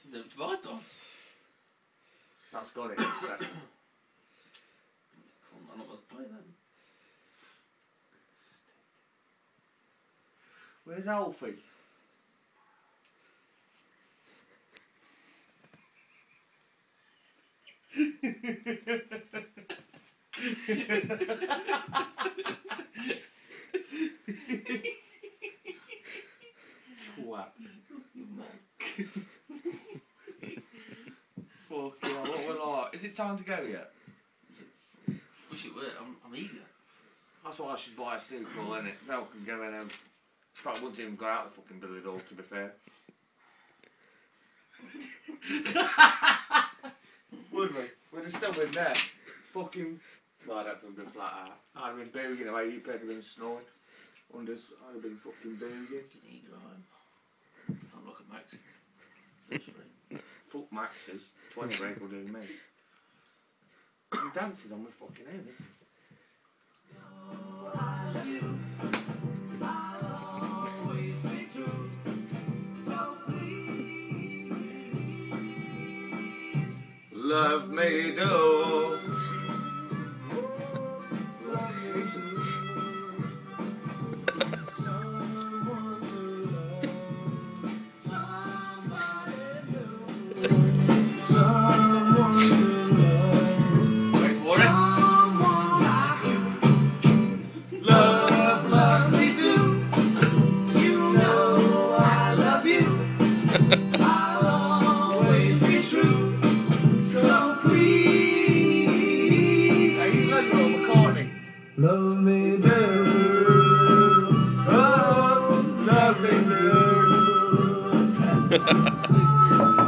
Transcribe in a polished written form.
It's my time. That's got it. It's second. I'm not supposed to play then. Where's Alfie? Twat. Fuck yeah, what will I? Is it time to go yet? Wish it were. I'm eager. That's why I should buy a sleep ball, innit? Now I can go in and... In fact, I wouldn't even go out the fucking billiard hall, to be fair. Would we? We'd have still been there. Fucking... Well, I don't think we'd have been flat out. I'd have been booging away, you'd have been snoring. I'd have been fucking booging. Can eat your home. I'm like a Max. Fish free. Fuck Max's. 20 break will do me. I'm dancing on my fucking head. Love me do. Love me do, oh, love me do.